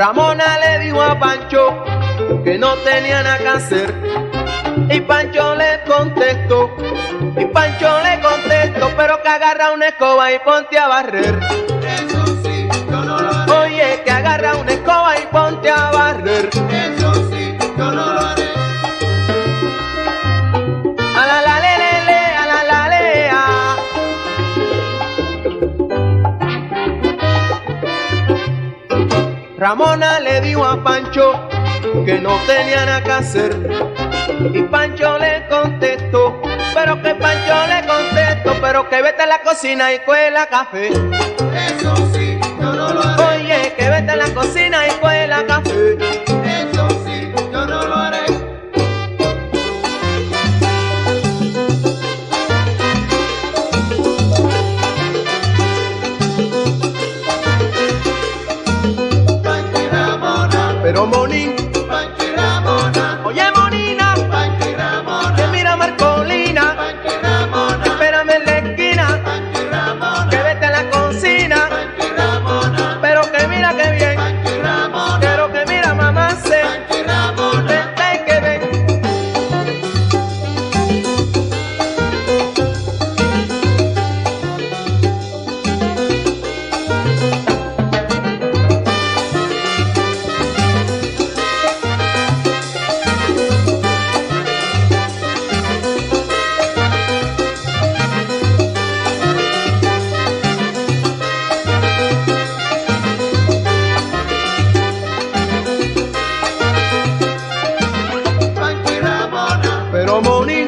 Ramona le dijo a Pancho que no tenía nada que hacer. Y Pancho le contestó, pero que agarra una escoba y ponte a barrer. Eso sí, yo no lo haré. Oye, que agarra una escoba y ponte a barrer. Eso sí, yo no lo haré. A la la le le le, a la la le a. Ramona le dijo a Pancho que no tenía nada que hacer. Y Pancho le contestó, pero que vete a la cocina y cuela café. Eso sí, yo no lo haré. Oye, que vete a la cocina y cuela café. Eso sí, yo no lo haré. Pancho y Ramona, Pero Monín, Pancho y Ramona, oye Monina, Pancho y que Ramona, mira Marcolina, Pancho y Ramona, espérame en la esquina, Pancho y Ramona, que vete a la cocina, Pancho y Ramona, pero que mira que bien, Pancho y Ramona, quiero que mira mamá se, Pancho y Ramona. vente y que ven. Pancho y Ramona, Pero Monín,